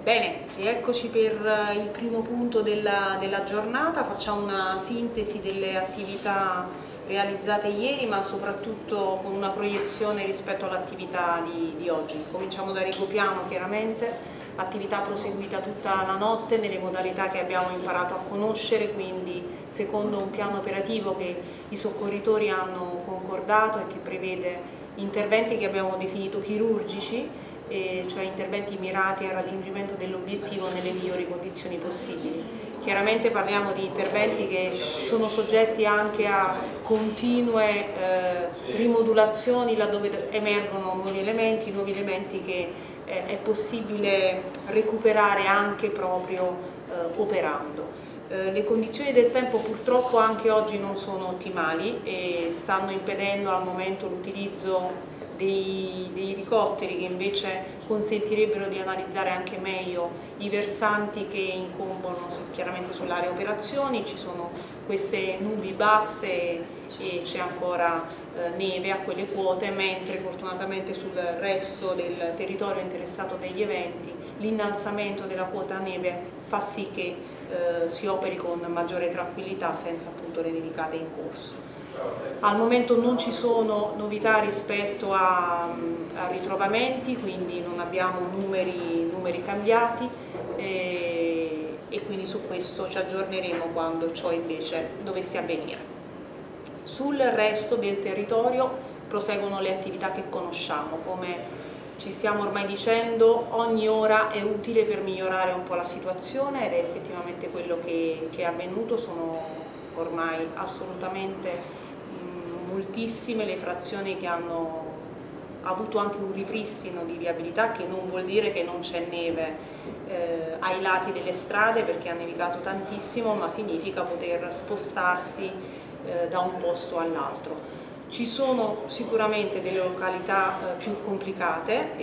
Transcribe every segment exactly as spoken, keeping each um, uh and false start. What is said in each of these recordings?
Bene, e eccoci per il primo punto della, della giornata. Facciamo una sintesi delle attività realizzate ieri, ma soprattutto con una proiezione rispetto all'attività di, di oggi. Cominciamo da Rigopiano, chiaramente, attività proseguita tutta la notte nelle modalità che abbiamo imparato a conoscere, quindi secondo un piano operativo che i soccorritori hanno concordato e che prevede interventi che abbiamo definito chirurgici, E cioè interventi mirati al raggiungimento dell'obiettivo nelle migliori condizioni possibili. Chiaramente parliamo di interventi che sono soggetti anche a continue eh, rimodulazioni laddove emergono nuovi elementi, nuovi elementi che eh, è possibile recuperare anche proprio eh, operando. Eh, le condizioni del tempo purtroppo anche oggi non sono ottimali e stanno impedendo al momento l'utilizzo Dei, dei elicotteri che invece consentirebbero di analizzare anche meglio i versanti che incombono chiaramente sull'area operazioni. Ci sono queste nubi basse e c'è ancora eh, neve a quelle quote, mentre fortunatamente sul resto del territorio interessato dagli eventi l'innalzamento della quota neve fa sì che eh, si operi con maggiore tranquillità senza appunto le nevicate in corso. Al momento non ci sono novità rispetto a, a ritrovamenti, quindi non abbiamo numeri, numeri cambiati e, e quindi su questo ci aggiorneremo quando ciò invece dovesse avvenire. Sul resto del territorio proseguono le attività che conosciamo. Come ci stiamo ormai dicendo, ogni ora è utile per migliorare un po' la situazione ed è effettivamente quello che, che è avvenuto. Sono ormai assolutamente moltissime le frazioni che hanno avuto anche un ripristino di viabilità, che non vuol dire che non c'è neve eh, ai lati delle strade perché ha nevicato tantissimo, ma significa poter spostarsi eh, da un posto all'altro. Ci sono sicuramente delle località eh, più complicate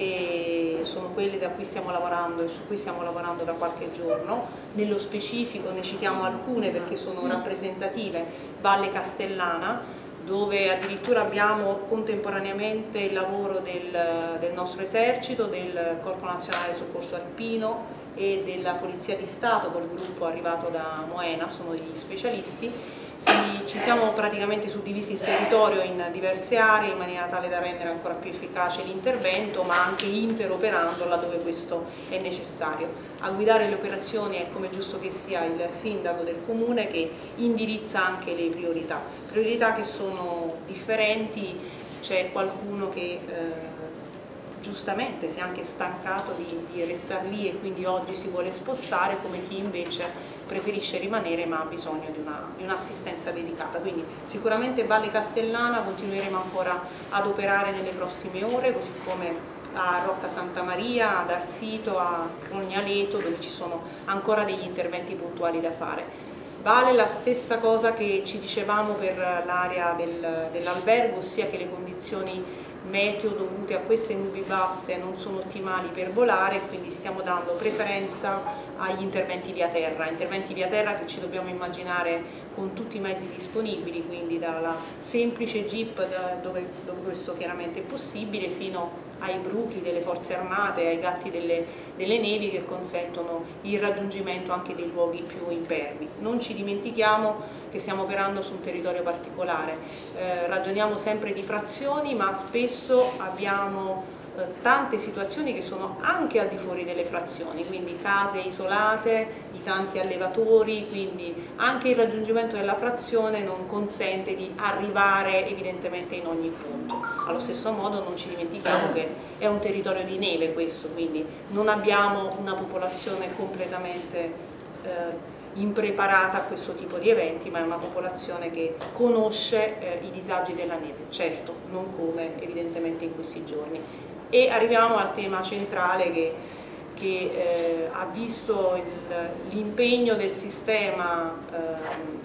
e sono quelle da cui stiamo lavorando e su cui stiamo lavorando da qualche giorno. Nello specifico ne citiamo alcune perché sono rappresentative: Valle Castellana, dove addirittura abbiamo contemporaneamente il lavoro del, del nostro esercito, del Corpo Nazionale Soccorso Alpino e della Polizia di Stato col gruppo arrivato da Moena, sono degli specialisti. Si, ci siamo praticamente suddivisi il territorio in diverse aree in maniera tale da rendere ancora più efficace l'intervento, ma anche interoperando laddove questo è necessario. A guidare le operazioni è, come giusto che sia, il sindaco del comune, che indirizza anche le priorità, priorità che sono differenti. C'è qualcuno che eh, giustamente si è anche stancato di, di restare lì e quindi oggi si vuole spostare, come chi invece preferisce rimanere ma ha bisogno di un'assistenza dedicata. Quindi sicuramente Valle Castellana continueremo ancora ad operare nelle prossime ore, così come a Rocca Santa Maria, ad Arsito, a Rognaleto, dove ci sono ancora degli interventi puntuali da fare. Vale la stessa cosa che ci dicevamo per l'area del, dell'albergo, ossia che le condizioni meteo dovute a queste nubi basse non sono ottimali per volare, quindi stiamo dando preferenza agli interventi via terra, interventi via terra che ci dobbiamo immaginare con tutti i mezzi disponibili, quindi dalla semplice jeep da dove, dove questo chiaramente è possibile, fino ai bruchi delle forze armate, ai gatti delle, delle nevi che consentono il raggiungimento anche dei luoghi più impervi. Non ci dimentichiamo che stiamo operando su un territorio particolare, eh, ragioniamo sempre di frazioni, ma spesso abbiamo eh, tante situazioni che sono anche al di fuori delle frazioni, quindi case isolate, di tanti allevatori, quindi anche il raggiungimento della frazione non consente di arrivare evidentemente in ogni punto. Allo stesso modo non ci dimentichiamo che è un territorio di neve questo, quindi non abbiamo una popolazione completamente eh, impreparata a questo tipo di eventi, ma è una popolazione che conosce eh, i disagi della neve, certo non come evidentemente in questi giorni. E arriviamo al tema centrale che, che eh, ha visto l'impegno del sistema eh,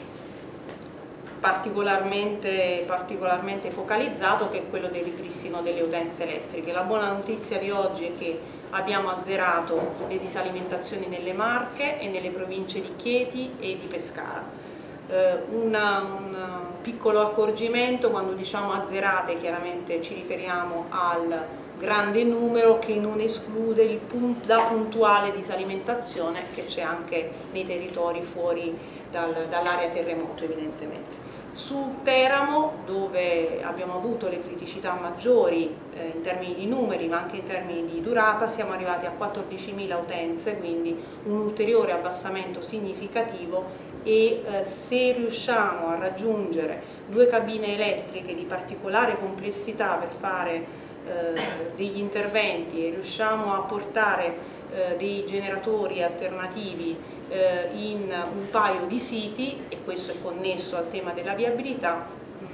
particolarmente, particolarmente focalizzato, che è quello del ripristino delle utenze elettriche. La buona notizia di oggi è che abbiamo azzerato le disalimentazioni nelle Marche e nelle province di Chieti e di Pescara. Eh, una, un piccolo accorgimento: quando diciamo azzerate chiaramente ci riferiamo al grande numero che non esclude il punto, la puntuale disalimentazione che c'è anche nei territori fuori dal, dall'area terremoto evidentemente. Su Teramo, dove abbiamo avuto le criticità maggiori eh, in termini di numeri ma anche in termini di durata, siamo arrivati a quattordicimila utenze, quindi un ulteriore abbassamento significativo e eh, se riusciamo a raggiungere due cabine elettriche di particolare complessità per fare eh, degli interventi e riusciamo a portare eh, dei generatori alternativi in un paio di siti, e questo è connesso al tema della viabilità,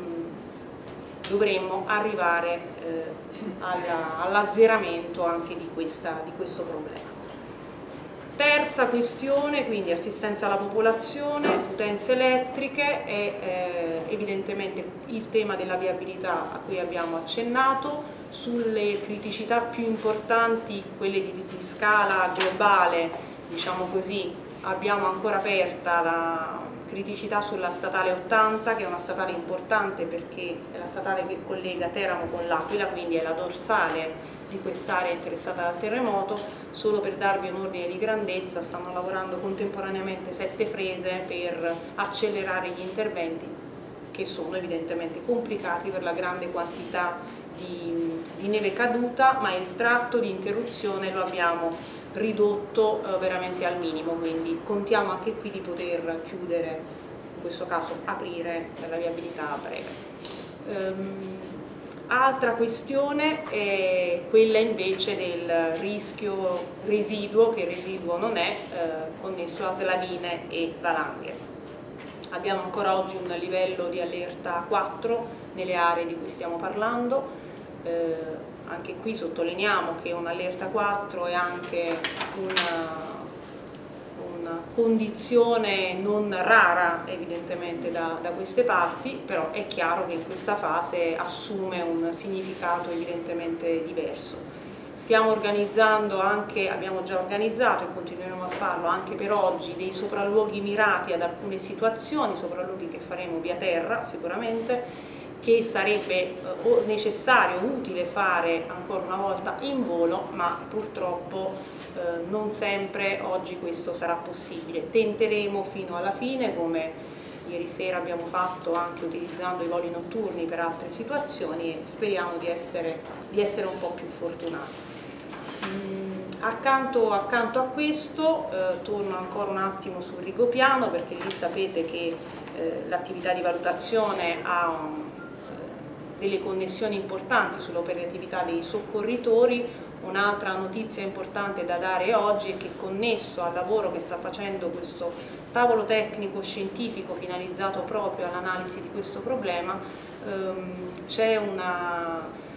mh, dovremmo arrivare eh, all'azzeramento anche di, questa, di questo problema. Terza questione, quindi assistenza alla popolazione, utenze elettriche e eh, evidentemente il tema della viabilità a cui abbiamo accennato. Sulle criticità più importanti, quelle di, di scala globale, diciamo così, abbiamo ancora aperta la criticità sulla statale ottanta, che è una statale importante perché è la statale che collega Teramo con l'Aquila, quindi è la dorsale di quest'area interessata dal terremoto. Solo per darvi un ordine di grandezza, stanno lavorando contemporaneamente sette frese per accelerare gli interventi, che sono evidentemente complicati per la grande quantità di, di neve caduta, ma il tratto di interruzione lo abbiamo ridotto eh, veramente al minimo, quindi contiamo anche qui di poter chiudere, in questo caso aprire la viabilità a breve. Um, altra questione è quella invece del rischio residuo, che residuo non è, eh, connesso a slavine e valanghe. Abbiamo ancora oggi un livello di allerta quattro nelle aree di cui stiamo parlando. Eh, Anche qui sottolineiamo che un'allerta quattro è anche una, una condizione non rara evidentemente da, da queste parti, però è chiaro che in questa fase assume un significato evidentemente diverso. Stiamo organizzando anche, abbiamo già organizzato e continueremo a farlo anche per oggi, dei sopralluoghi mirati ad alcune situazioni, sopralluoghi che faremo via terra sicuramente, che sarebbe necessario, utile fare ancora una volta in volo, ma purtroppo eh, non sempre oggi questo sarà possibile. Tenteremo fino alla fine, come ieri sera abbiamo fatto anche utilizzando i voli notturni per altre situazioni, e speriamo di essere, di essere un po' più fortunati. Mm, accanto, accanto a questo eh, torno ancora un attimo sul Rigopiano, perché lì sapete che eh, l'attività di valutazione ha un delle connessioni importanti sull'operatività dei soccorritori. Un'altra notizia importante da dare oggi è che, connesso al lavoro che sta facendo questo tavolo tecnico scientifico finalizzato proprio all'analisi di questo problema, ehm, c'è una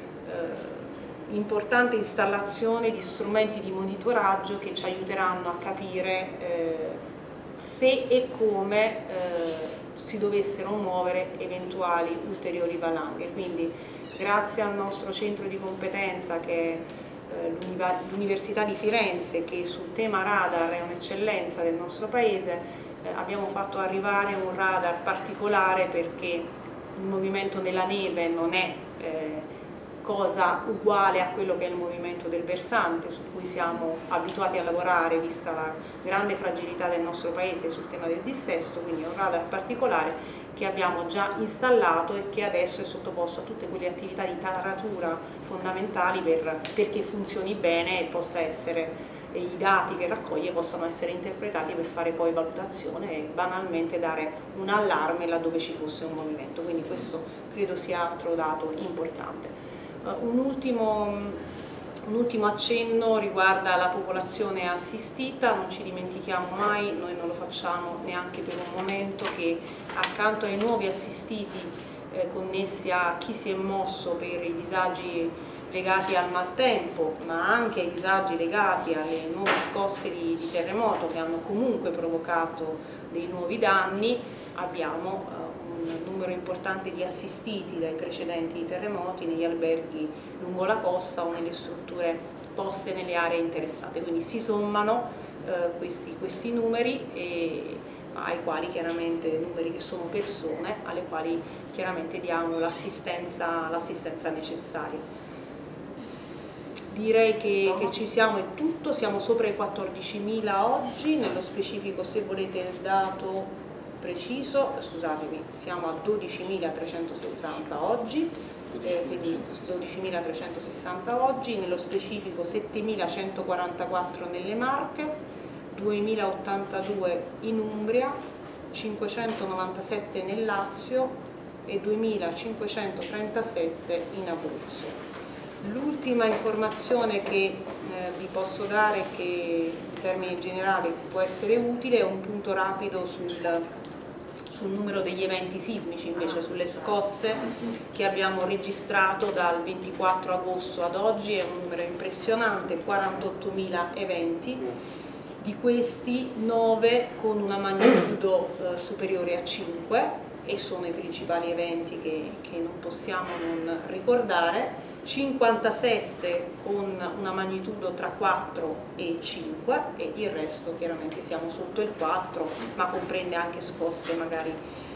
eh, importante installazione di strumenti di monitoraggio che ci aiuteranno a capire eh, se e come eh, si dovessero muovere eventuali ulteriori valanghe. Quindi grazie al nostro centro di competenza, che è eh, l'Università di Firenze, che sul tema radar è un'eccellenza del nostro paese, eh, abbiamo fatto arrivare un radar particolare, perché il movimento nella neve non è eh, cosa uguale a quello che è il movimento del versante, su cui siamo abituati a lavorare vista la grande fragilità del nostro paese sul tema del dissesto. Quindi è un radar particolare che abbiamo già installato e che adesso è sottoposto a tutte quelle attività di taratura fondamentali per, perché funzioni bene e possa essere, e i dati che raccoglie possano essere interpretati per fare poi valutazione e banalmente dare un allarme laddove ci fosse un movimento. Quindi questo credo sia altro dato importante. Uh, un, ultimo, un ultimo accenno riguarda la popolazione assistita. Non ci dimentichiamo mai, noi non lo facciamo neanche per un momento, che accanto ai nuovi assistiti eh, connessi a chi si è mosso per i disagi legati al maltempo, ma anche ai disagi legati alle nuove scosse di, di terremoto che hanno comunque provocato dei nuovi danni, abbiamo uh, un numero importante di assistiti dai precedenti terremoti negli alberghi lungo la costa o nelle strutture poste nelle aree interessate. Quindi si sommano eh, questi, questi numeri, e, ai quali chiaramente, numeri che sono persone, alle quali chiaramente diamo l'assistenza l'assistenza necessaria. direi che, che ci siamo, è tutto, siamo sopra i quattordicimila oggi, nello specifico se volete il dato preciso, scusatemi, siamo a dodicimilatrecentosessanta oggi, eh, quindi dodicimilatrecentosessanta oggi, nello specifico settemilacentoquarantaquattro nelle Marche, duemilaottantadue in Umbria, cinquecentonovantasette nel Lazio e duemilacinquecentotrentasette in Abruzzo. L'ultima informazione che eh, vi posso dare, che in termini generali può essere utile, è un punto rapido sul, sul numero degli eventi sismici, invece sulle scosse che abbiamo registrato dal ventiquattro agosto ad oggi. È un numero impressionante, quarantottomila eventi, di questi nove con una magnitudo eh, superiore a cinque, e sono i principali eventi che, che non possiamo non ricordare, cinquantasette con una magnitudo tra quattro e cinque, e il resto chiaramente siamo sotto il quattro, ma comprende anche scosse magari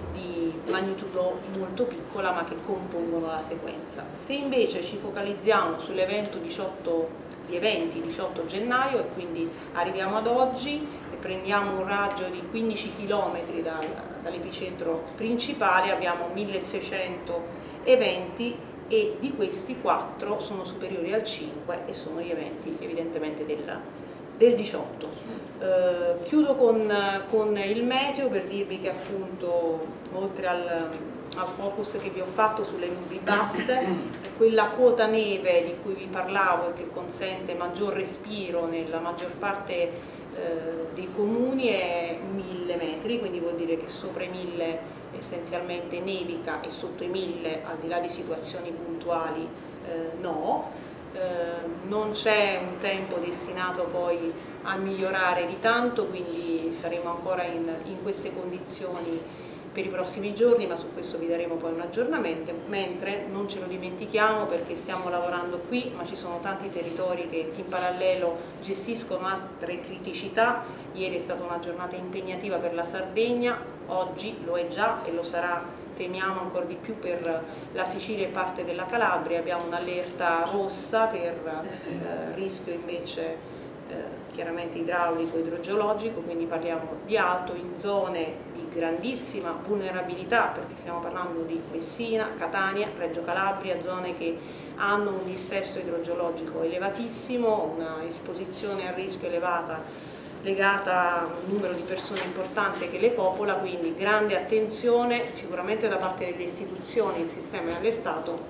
di magnitudo molto piccola ma che compongono la sequenza. Se invece ci focalizziamo sull'evento diciotto, gli eventi diciotto gennaio, e quindi arriviamo ad oggi e prendiamo un raggio di quindici chilometri dal, dall'epicentro principale, abbiamo milleseicento eventi, e di questi quattro sono superiori al cinque e sono gli eventi evidentemente del, del diciotto. Eh, chiudo con, con il meteo per dirvi che appunto, oltre al, al focus che vi ho fatto sulle nubi basse, quella quota neve di cui vi parlavo e che consente maggior respiro nella maggior parte eh, dei comuni è mille metri, quindi vuol dire che sopra i mille essenzialmente nevica e sotto i mille, al di là di situazioni puntuali, eh, no. Eh, non c'è un tempo destinato poi a migliorare di tanto, quindi saremo ancora in, in queste condizioni per i prossimi giorni, ma su questo vi daremo poi un aggiornamento, mentre non ce lo dimentichiamo, perché stiamo lavorando qui, ma ci sono tanti territori che in parallelo gestiscono altre criticità. Ieri è stata una giornata impegnativa per la Sardegna, oggi lo è già e lo sarà, temiamo, ancora di più per la Sicilia e parte della Calabria. Abbiamo un'allerta rossa per eh, rischio invece eh, chiaramente idraulico, idrogeologico, quindi parliamo di alto in zone di grandissima vulnerabilità, perché stiamo parlando di Messina, Catania, Reggio Calabria, zone che hanno un dissesto idrogeologico elevatissimo, una esposizione a rischio elevata legata a un numero di persone importante che le popola, quindi grande attenzione sicuramente da parte delle istituzioni. Il sistema è allertato,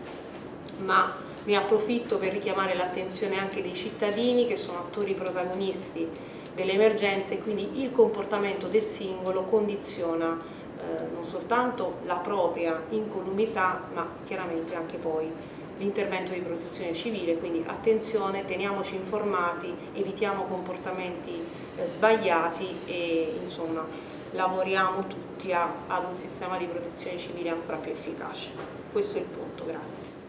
ma ne approfitto per richiamare l'attenzione anche dei cittadini, che sono attori protagonisti delle emergenze, e quindi il comportamento del singolo condiziona eh, non soltanto la propria incolumità, ma chiaramente anche poi l'intervento di protezione civile. Quindi attenzione, teniamoci informati, evitiamo comportamenti eh, sbagliati e insomma lavoriamo tutti a, ad un sistema di protezione civile ancora più efficace. Questo è il punto, grazie.